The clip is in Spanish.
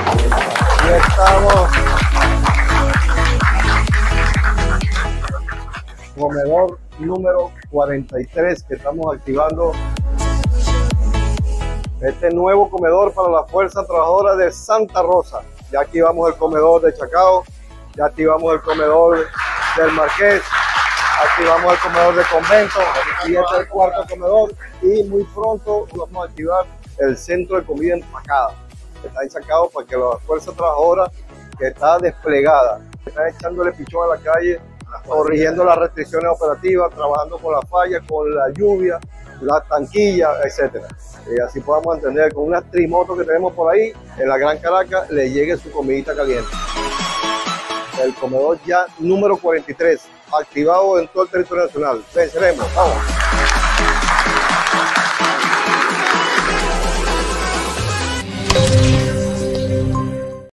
Ya estamos. Comedor número 43 que estamos activando. Este nuevo comedor para la Fuerza Trabajadora de Santa Rosa. Ya activamos el comedor de Chacao, ya activamos el comedor del Marqués, activamos el comedor de Convento y este es el cuarto comedor. Y muy pronto vamos a activar el centro de comida empacada que está en Chacao para que la Fuerza Trabajadora que está desplegada, que está echándole pichón a la calle, corrigiendo las restricciones operativas, trabajando con la falla, con la lluvia, la tanquilla, etcétera. Y así podamos entender con unas trimotos que tenemos por ahí en la Gran Caracas le llegue su comidita caliente. El comedor ya número 43, activado en todo el territorio nacional. Venceremos, vamos.